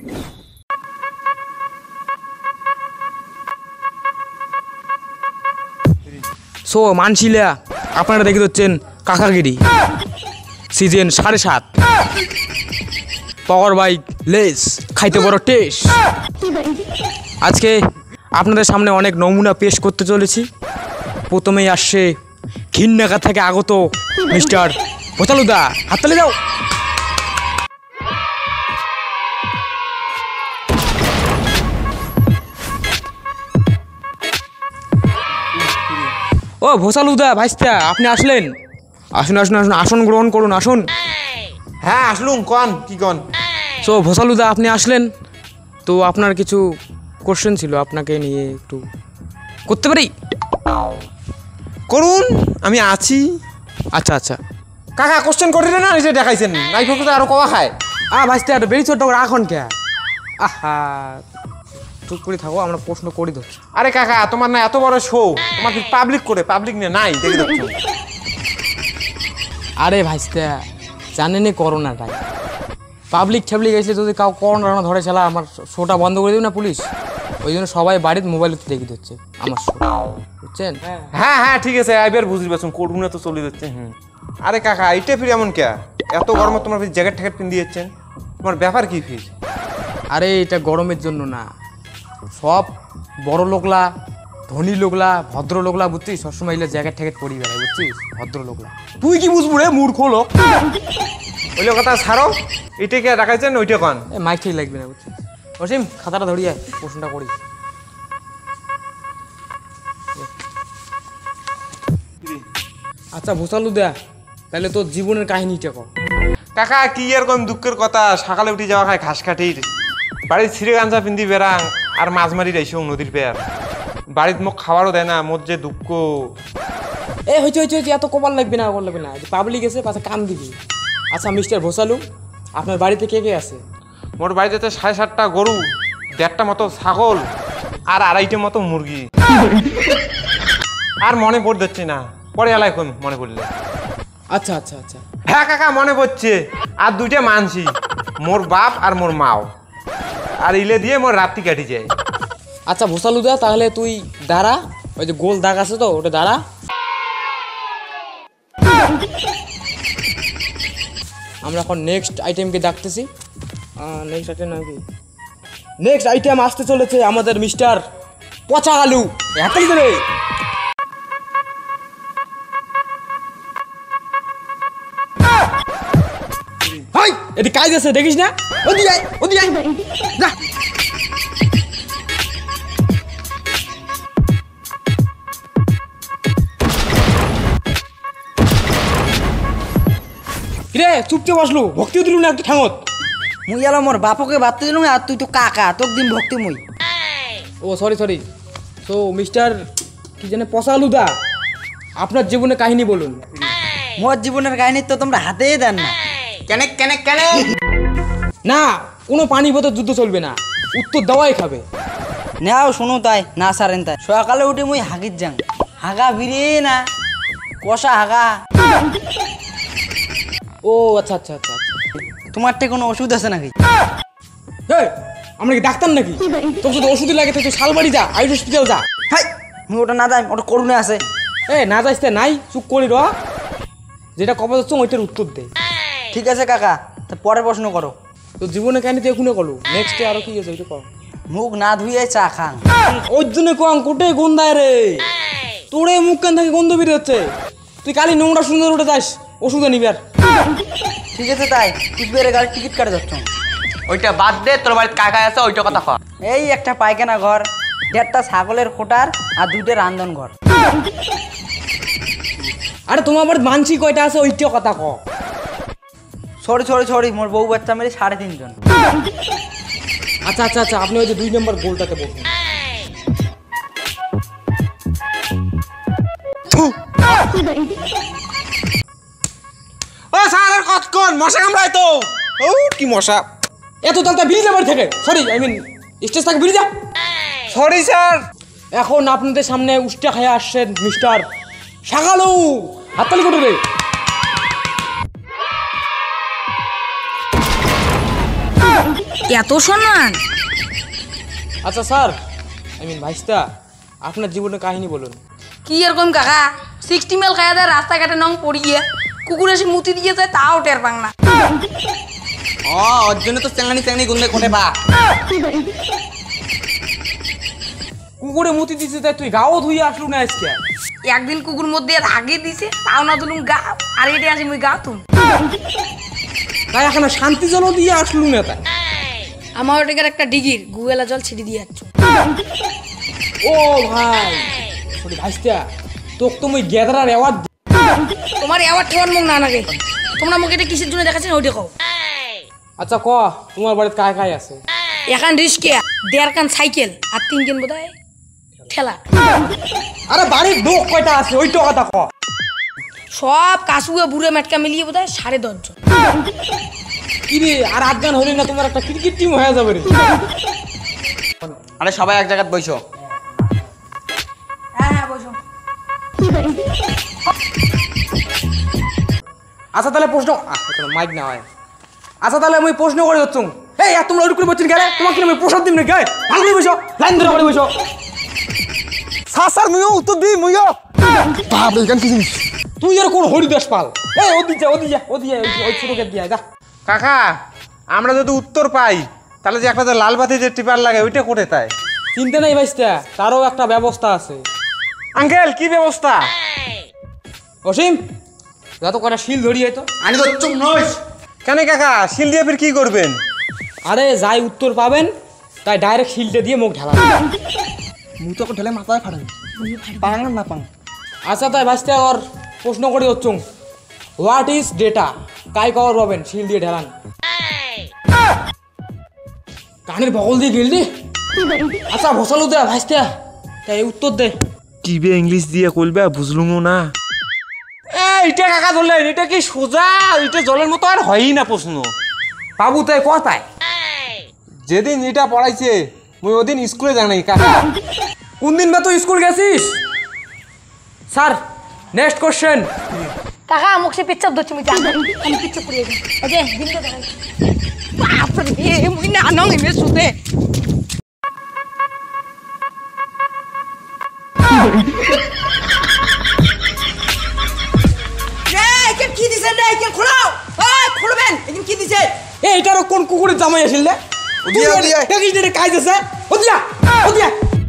So মানছিলা আপনারা দেখে দিচ্ছেন কাকাগিরি সিজন 7.5 পাওয়ার বাইক লেস খাইতে বড় টেস্ট। আজকে আপনাদের সামনে অনেক নমুনা পেশ করতে চলেছি। প্রথমেই আসছে ঘিন্নাকা থেকে আগত মিস্টার ভোচালুদা, হাততালি দাও। ও ভোচালুদা ভাইস্তা, আপনি আসলেন? আসুন আসুন আসুন, আসন গ্রহণ করুন, আসুন। হ্যাঁ আসলুম, কন কি কন। সো ভোচালুদা আপনি আসলেন তো আপনার কিছু কোশ্চেন ছিল, আপনাকে নিয়ে একটু করতে পারি? করুন, আমি আছি। আচ্ছা আচ্ছা কাকা কোশ্চেন করিলেন না, নিজে দেখাইছেন নাই ফোকতে আরো কবা খায়। ভাইস্তা একটু বেরিয়ে ছোট রাখন কে? আহা চুপ করে থাকো, আমরা প্রশ্ন করি তো। আরে কাকা তোমার না এত বড় শো, তোমার কি পাবলিক করে, পাবলিক নিয়ে নাই দেখে দেখছো। আরে ভাইস্তা জানেনই করোনাটাই, পাবলিক ঠাবলিক এসে যদি কাউ করোনা ধরে চালা আমার শোটা বন্ধ করে দেবে না পুলিশ। ওই জন্য সবাই বাড়িতে মোবাইল দেখে দিচ্ছে আমার শো, বুঝছেন? হ্যাঁ হ্যাঁ ঠিক আছে, আইবার বুঝলি পারছেন, করুণা তো চলে যাচ্ছে। আরে কাকা এইটা ফির এমন কে? এত গরমে তোমার জ্যাকেট ট্যাকেট পিন দিয়েছেন, তোমার ব্যাপার কি ফির? আরে এটা গরমের জন্য না, সব বড় লোকলা ধনী লোকলা ভদ্র লোকলা বুঝছিস, সবসময় এলে জ্যাকেট ট্যাকেট পরি বেড়ায়, বুঝছিস? ভদ্র লোকলা তুই কি বুঝবো রে মূর্খ লোক। ওইলে কথা ছাড়ো, এইটা কে দেখাইছেন ওইটা কন। মাইক ঠিক লাগবে না, বুঝছিস? অসীম খাতাটা ধরিয়ে প্রশ্নটা করি। আচ্ছা ভোসালুদা, তাহলে তোর জীবনের কাহিনীটা কর। কাকা কি এরকম দুঃখের কথা, সকালে উঠে যাওয়া খায় ঘাস কাটির, বাড়ির ছিঁড়ে গাঞ্জা পিন্দি বেড়াং আর মাছ মারি রাইসং নদীর পেয়ার, বাড়ির মুখ খাবারও দেয় না, মোর যে দুঃখ। হয়েছে হয়েছে হয়েছে, এত কবার লাগবে না, লাগবে না, পাবলিক এসে পাশে কান দিবি। আচ্ছা মিস্টার ভোসালু, আপনার বাড়িতে কে কে আছে? মোর বাড়িতে 7.5টা গরু, 1.5টা মতো ছাগল আর 2.5টা মতো মুরগি। আর মনে পড় যাচ্ছে না, পরে এলাই এখন মনে পড়লে। আচ্ছা আচ্ছা আচ্ছা হ্যাঁ কাকা মনে পড়ছে, আর 2টা মানছি, মোর বাপ আর মোর মাও, আর ইলে দিয়ে মোর রাত্রি কাটি যায়। আচ্ছা ভোসালুদা, তাহলে তুই দাঁড়া, ওই যে গোল দাগ আছে তো ওটা দাঁড়া। আমরা এখন নেক্সট আইটেমকে ডাকতেছি। নেক্সট আইটেম নাকি? নেক্সট আইটেম আসতে চলেছে আমাদের মিস্টার পচা আলু। হাততালি দেবে। হাই এটি কাজ আছে দেখিস না? ওদিকে আয়, ওদিকে আয়, যা। কিরে চুপতে বসলু, ভক্তিও দিলু না একটু ঠাঙত? মুই এলো মোর বাপকে ভাবতে দিলুম আর তুই তো কাকা, তোক দিন ভক্তি মুই। ও সরি সরি। সো মিস্টার কি জানে পচালুদা, আপনার জীবনে কাহিনী বলুন। মোর জীবনের কাহিনী তো তোমরা হাতেই দেন না। কেনে কেনে কেনে না, কোনো পানিপথের যুদ্ধ চলবে না, উত্তর দেওয়াই খাবে। নাও শুনো তাই না সারেন তাই। সকালে উঠে মুই হাগির যাং, হাগা বিরে না কষা হাগা। ও আচ্ছা আচ্ছা আচ্ছা আচ্ছা। তোমার তে কোনো ওষুধ আছে নাকি? আমরা কি ডাক্তার নাকি? তোর যদি ওষুধ লাগে তুই শালবাড়ি যা, আইস হসপিটাল যা। হাই মুই ওটা না যাই, ওটা করুণে আছে। না যাইস নাই, চুপ করি র, যেটা কবে যাচ্ছ ওইটার উত্তর দে। ঠিক আছে কাকা, তা পরে প্রশ্ন করো। তোর জীবনে কাহিনী তুই এখনো করলু, নেক্সটে আরো কি আছে ওইটা কর। মুখ না ধুয়ে চা খাং। ওই জন্য কম কোটে গন্ধায় রে, তোরে মুখ কান থেকে গন্ধ বেরিয়ে যাচ্ছে। তুই কালি নোংরা সুন্দর উঠে যাস ওষুধ নিবার। ঠিক আছে তাই, কুচবিহারের গাড়ির টিকিট কাটে যাচ্ছ। ওইটা বাদ দে, তোর বাড়িতে কাকা আছে ওইটা কথা কর। এই একটা পায়খানা ঘর, 1.5টা ছাগলের খোটার আর 2টে রান্ধন ঘর। আরে তোমার আবার মানসি কয়টা আছে ওইটা কথা ক। সরি সরি সরি, মোর বউ বাচ্চা মেরে 3.5 জন। আচ্ছা আচ্ছা আচ্ছা, আপনি ওই যে 2 নম্বর গোলটাতে বসুন। ও স্যার আর কতক্ষণ, মশা কামড়ায় তো। ও কি মশা। এত তালটা বিড়ি যাবার থেকে, সরি আই মিন স্টেজ থেকে বিড়ি যা। Sorry sir. এখন আপনাদের সামনে উষ্টা খায়া আসছেন মিস্টার শাকালু, হাততালি করে রে। এত সম্মান? আচ্ছা স্যার, ভাইস্তা, আপনার জীবনের কাহিনী বলুন। কি এরকম কাকা, 60 মেল খাইয়া দেয়, রাস্তাঘাটে নং পড়ি গিয়ে কুকুর এসে মুতি দিয়ে যায়, তাও টের পাং না। ওর জন্য তো চ্যাংড়ি গুন্দে কোটে পা। কুকুরে মুতি দিছে তাই তুই গাও ধুই আসলু না আজকে? একদিন কুকুর মধ্যে আগে দিছে, তাও না তুলুম গা, আর এটা আসি মুই গা তুম। তাই এখন শান্তি জল দিয়ে আসলু না তাই? আমার ওটাকার একটা ডিগির গুগলা জল ছিটি দিয়ে যাচ্ছ। ও ভাই, সরি ভাইস্তা, তোকে তো মুই গ্যাদারার অ্যাওয়ার্ড। তোমার অ্যাওয়ার্ড ঠেওয়ার মুখ না লাগে, তোমরা মুখ এটা কিসের জন্য দেখাচ্ছেন ওইটা কও। আচ্ছা ক, তোমার বাড়িতে কায় কায় আছে? এখন রিস্কে 1.5 কান সাইকেল আর 3 কেন বোধহয় ঠেলা। আরে বাড়ির লোক কয়টা আছে ওইটা কথা ক। সব কাসুয়া বুড়ে মেটকা মিলিয়ে বোধহয় 10.5 জন। কিরে আর 8 গান হলি না, তোমার একটা ক্রিকেট টিম হয়ে যাবে রে। আরে সবাই এক জায়গায় বইছো। হ্যাঁ বসো। আচ্ছা তাহলে প্রশ্ন, মাইক না হয়। আচ্ছা তাহলে আমি প্রশ্ন করে যাচ্ছ। এই আর তোমরা ওই করে বলছেন কেন? তোমাকে আমি প্রসাদ দিম না কে? ভালো করে বসো, লাইন ধরে করে বসো। স্যার মুইও উত্তর দিই, মুইও বাপ এখান কি জিনিস? তুই আর কোন হরিদাস পাল? এই ওদিকে ওই ছোট গেট দিয়ে যা। কাকা, আমরা যদি উত্তর পাই তাহলে যে একটা যে লাল বাতি যে টিপার লাগে ওইটা কোটে তাই? চিন্তা নেই ভাইস্তা, তারও একটা ব্যবস্থা আছে। আঙ্কেল কি ব্যবস্থা? অসীম, যত কটা শিল ধরিয়ে তো। আনি তো চুপ নইস। কেন কাকা, শিল দিয়ে ফির কি করবেন? আরে যাই উত্তর পাবেন তাই ডাইরেক্ট শিলটা দিয়ে মুখ ঢালা। মুই তো ঢেলে মাথায় ফাটাই পাং না পাং। আচ্ছা তাই ভাইস্তা ওর প্রশ্ন করে হচ্ছ। What is data? কাই কবর পাবেন শিল দিয়ে ঢালান। কানের বগল দিয়ে গেল রে। আচ্ছা ভসালু দে ভাইস্তা, তাই উত্তর দে। টিভি ইংলিশ দিয়ে কইবে বুঝলুম না। এইটা কাকা ধরলেন, এটা কি সোজা? এটা জলের মতো আর হয়ই না প্রশ্ন। বাবু তাই কথায় যেদিন এটা পড়াইছে মুই ওদিন স্কুলে যাই নাই কাকা। কোন দিন বা তুই স্কুল গেছিস? Sir next question. কাকা মুখ সে পেচ্ছাপ ধরছি, মুই জানি আমি পিচ্ছাপ পড়ে যাই। এই যে দিন তো দেখাই বাপ রে, মুই না নং এমে সুতে। কি দিছেন রে? এখানে খোলাও, ওই খুলবেন। এখানে কি দিছে? এইটারও কোন কুকুরের জামাই আসিল রে? দেখিস রে কাজ আছে। ওদিয়া ওদিয়া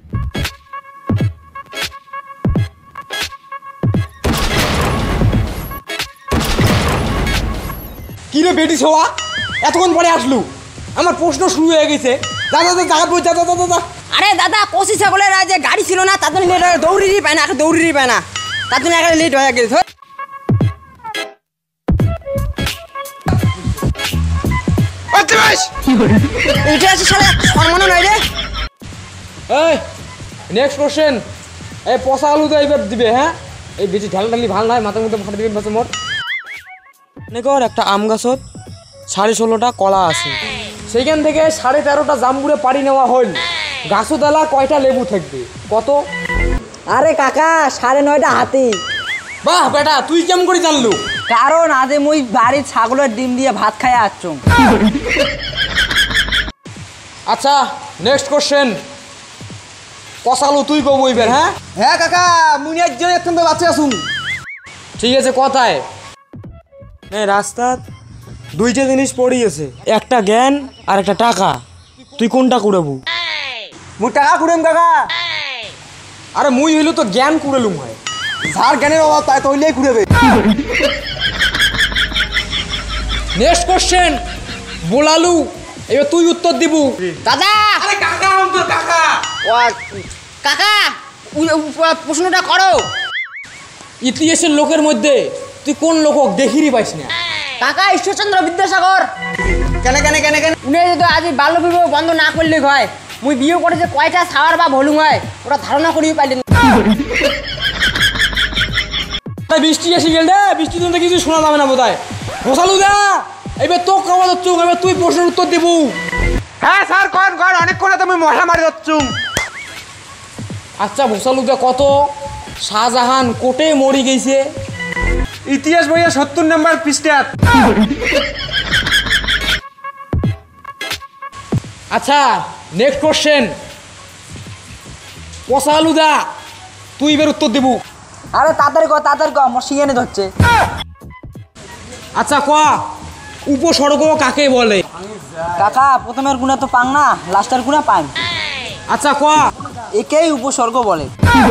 কি রে বেটি ছোয়া, এতক্ষণ পরে আসলু? আমার প্রশ্ন শুরু হয়ে গেছে। যা যা যা বই, যা যা যা যা। আরে দাদা, কষি ছাগলের যে গাড়ি ছিল না, তার জন্য লেট হয়। দৌড়িরই পায় না, দৌড়িরই পায় না, তার জন্য একটা লেট হয়ে গেছে। এটা আছে শালা সম্মান নাই রে। এই নেক্সট কোশ্চেন। এই পচা আলু তো এইবার দিবে, হ্যাঁ? এই বেশি ঢালি ভাল নয়, মাথার মধ্যে ফাটা দিবেন পাশে মোট। কর একটা আম গাছত 16.5টা কলা আছে, সেইখান থেকে 13.5টা জাম্বুরে পাড়ি নেওয়া হল। গাছতলা কয়টা লেবু থাকবে? কত? আরে কাকা, 9.5টা হাতি। বাহ বেটা, তুই কেমন করে জানলু? কারণ আজ মুই বাড়ির ছাগলের ডিম দিয়ে ভাত খাই আসছুম। আচ্ছা নেক্সট কোশ্চেন। কষালু তুই কব এবার, হ্যাঁ? হ্যাঁ কাকা, মুই একজন এখন তো বাঁচে আসুন। ঠিক আছে, কথায় রাস্তার 2টা জিনিস পড়িয়েছে, একটা জ্ঞান আর একটা টাকা। তুই কোনটা কুড়াবু? মুই টাকা কুড়েম কাকা। আরে মুই হইলো তো জ্ঞান কুড়েলুম হয়। যার জ্ঞানের অভাব তাই তো হইলেই কুড়েবে। Next question. বোলালু, এবার তুই উত্তর দিবু। দাদা, আরে কাকা তো কাকা। কাকা প্রশ্নটা করো। ইতিহাসের লোকের মধ্যে তুই কোন লোক দেখিরই পাইস না? কাকা ঈশ্বরচন্দ্র বিদ্যাসাগর। কেন কেন কেন কেন উনি যদি আজ বাল্য বিবাহ বন্ধ না করলে হয়, মুই বিয়ে করে যে কয়টা সাওয়ার বা ভলুম হয় ওরা ধারণা করিয়ে পাইলেন। বৃষ্টি এসে গেল রে, বৃষ্টি তো কিছু শোনা যাবে না বোধ হয়। বসালু দা, এবার তো খাওয়া যাচ্ছ, এবার তুই প্রশ্নের উত্তর দেবু। হ্যাঁ স্যার, কন কন, অনেকক্ষণ তুমি মশা মারি যাচ্ছুম। আচ্ছা বসালু দা, কত শাহজাহান কোটে মরি গেছে? ইতিহাস বইয়ে 70 নম্বর পৃষ্ঠা। আচ্ছা নেক্সট কোশ্চেন পচা আলুদা তুই এবার উত্তর দেবু। আরে তাড়াতাড়ি ক আমার সিঙ্গানে ধরছে। আচ্ছা ক উপসর্গ কাকে বলে? কাকা প্রথমের গুণা তো পাং না, লাস্টের গুণা পাং। আচ্ছা ক একেই উপসর্গ বলে।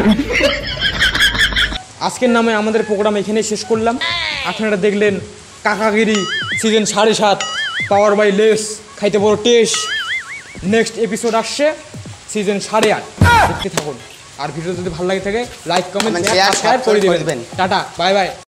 আজকের নামে আমাদের প্রোগ্রাম এখানেই শেষ করলাম। আপনারা দেখলেন কাকাগিরি সিজন 7.5 পাওয়ার বাই লেস খাইতে বড় টেস্ট। নেক্সট এপিসোড আসছে সিজন 8.5, দেখতে থাকুন। আর ভিডিও যদি ভালো লাগে থাকে লাইক কমেন্ট শেয়ার সাবস্ক্রাইব করে দিবেন। Tata bye by.